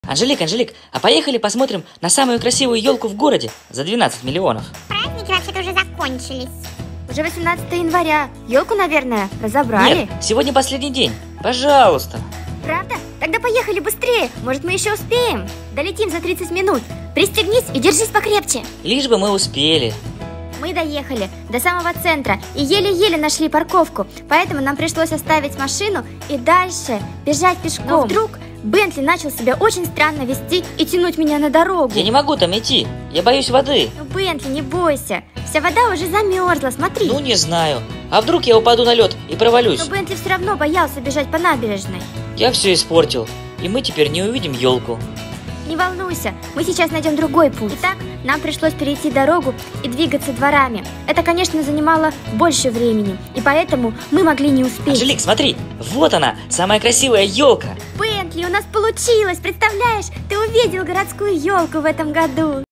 Анжелик, а поехали посмотрим на самую красивую елку в городе за 12 миллионов. Праздники вообще-то уже закончились. Уже 18 января. Елку, наверное, разобрали. Нет, сегодня последний день. Пожалуйста. Правда? Тогда поехали быстрее. Может, мы еще успеем? Долетим за 30 минут. Пристегнись и держись покрепче. Лишь бы мы успели. Мы доехали до самого центра и еле-еле нашли парковку. Поэтому нам пришлось оставить машину и дальше бежать пешком. Но вдруг Бентли начал себя очень странно вести и тянуть меня на дорогу. Я не могу там идти. Я боюсь воды. Ну, Бентли, не бойся. Вся вода уже замерзла, смотри. Ну, не знаю. А вдруг я упаду на лед и провалюсь? Но Бентли все равно боялся бежать по набережной. Я все испортил. И мы теперь не увидим елку. Не волнуйся, мы сейчас найдем другой путь. Итак, нам пришлось перейти дорогу и двигаться дворами. Это, конечно, занимало больше времени, и поэтому мы могли не успеть. Анжелик, смотри, вот она, самая красивая елка. Бентли, у нас получилось, представляешь? Ты увидел городскую елку в этом году.